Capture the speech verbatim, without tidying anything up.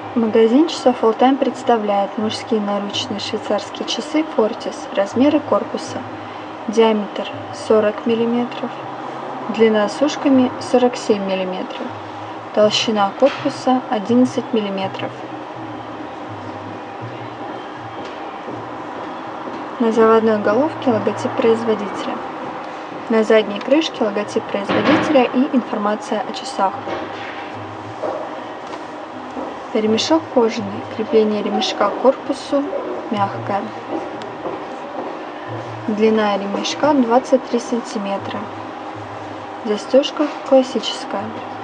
Магазин часов All-Time представляет мужские наручные швейцарские часы Fortis. Размеры корпуса: диаметр сорок миллиметров, длина с ушками сорок семь миллиметров, толщина корпуса одиннадцать миллиметров. На заводной головке логотип производителя. На задней крышке логотип производителя и информация о часах. Ремешок кожаный, крепление ремешка к корпусу мягкое. Длина ремешка двадцать три сантиметра. Застежка классическая.